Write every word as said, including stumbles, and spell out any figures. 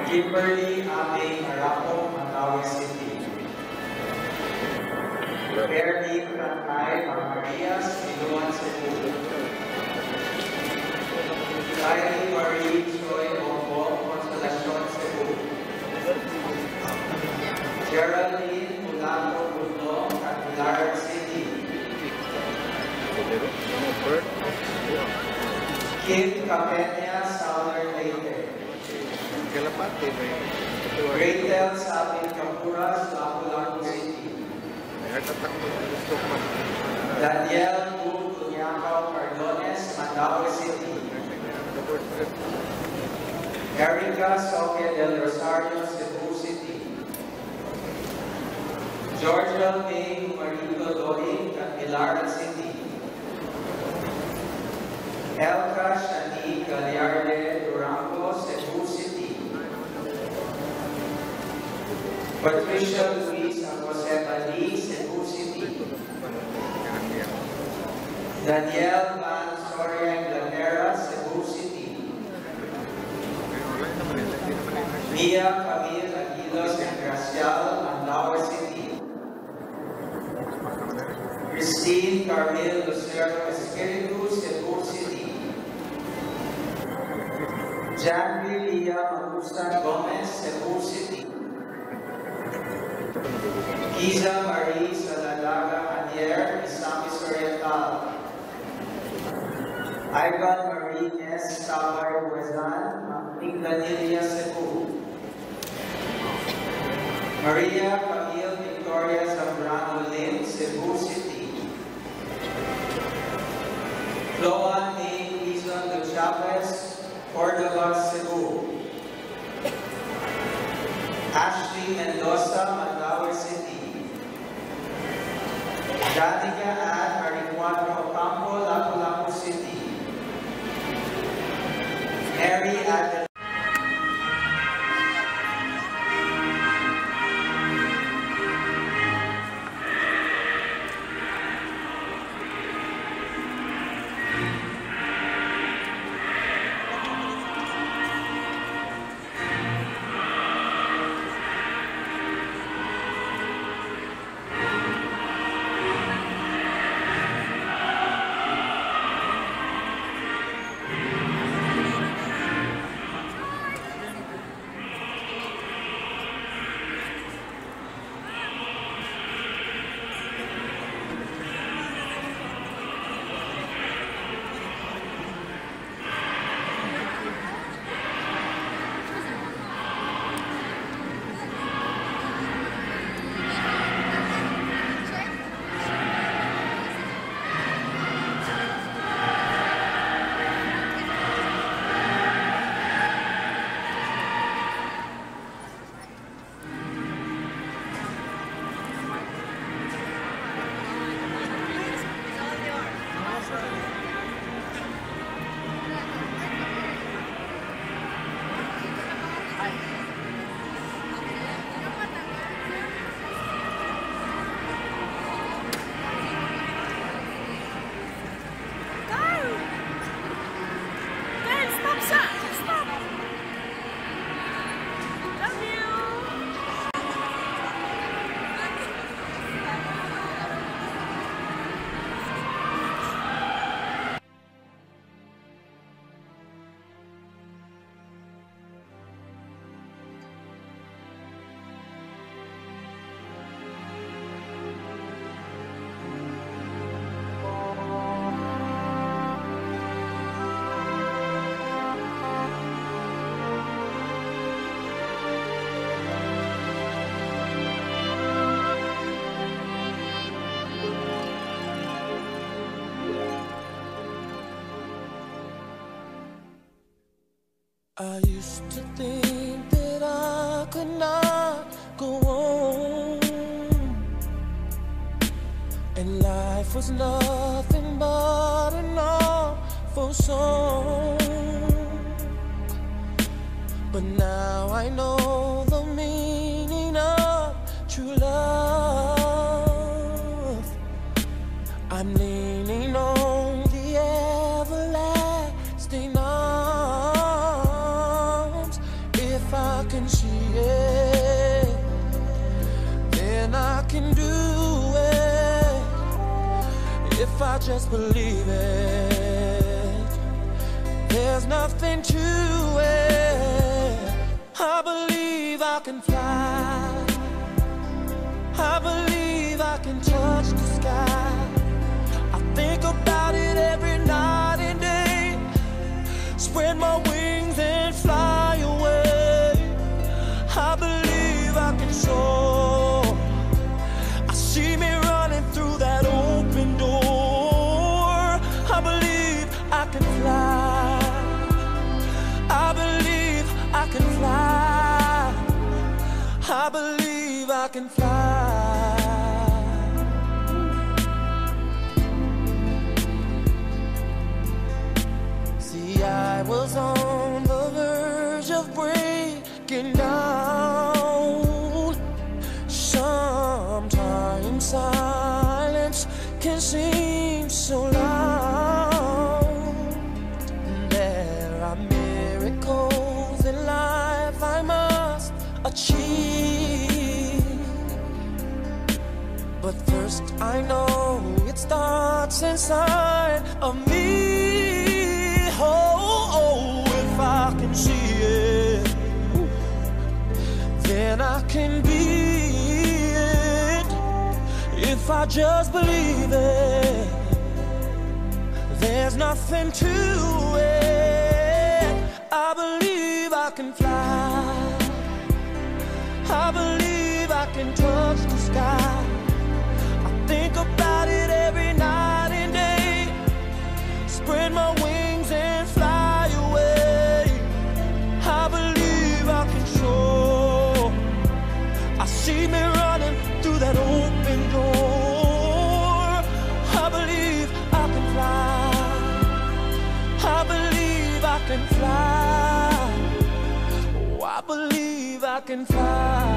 Kimberly Aming Arapo, Mandaue City. Bernie Pratay Marias, Iloan, Cebu. Kylie Marie Choi Bongbong, Consolacion, Cebu. Geraldine Mulato Budlong, Catilar City. Kim Capena, Southern Leyte. Rachel Sabin Kapuras, Lapu-Lapu City. Daniel Bu Tunyakaw Cardones, Mandaue City. Erica Soque del Rosario, Cebu City. Georgia May Marito Doing, Catilar City. Elka Shani Galiarde Durango, Cebu City. Patricia Luis Acoseta Lee, Cebu City. Daniel Van Soria Inglaterra, Cebu City. Mia Camille Aguilos Engracial, Mandaue City. Christine Carmel Lucero Espiritu, Cebu City. Jackie Lia Magusta Gomez, Cebu City. Giza Marie Saladaga Anier, Misamis Oriental. Ivan Marie S. Sabay Huezan, Mindanilla, Cebu. Maria Camille Victoria Zambrano Lim, Cebu City. Floan A. Quizon de Chavez, Cordova, Cebu. Ashley Mendoza, Mandaue City. Danica Ann Marijuana Ocampo, Lapu-Lapu City. Mary Adel. I used to think that I could not go on, and life was nothing but an awful song. But now I know the meaning of true love. I'm leaning on the everlasting arms. If I can can do it if I just believe it. There's nothing to it. I believe I can fly. I believe I can touch the sky. I think about it every night and day. Spread my wings and fly away. I believe I can soar. I see me running through that open door. I believe I can fly. I believe I can fly. I believe I can fly. See, I was on the verge of breaking down. Sometimes silence can seem so loud. There are miracles in life I must achieve. But first I know it starts inside of me. Oh, oh, if I can see it, then I can be it. If I just believe it, there's nothing to it. I believe I can fly. I believe I can touch the sky. I think about it every night and day. Spread my wings and fly away. I believe I can soar. I see me running through that open door. I believe I can fly. I believe I can fly. Oh, I believe I can fly.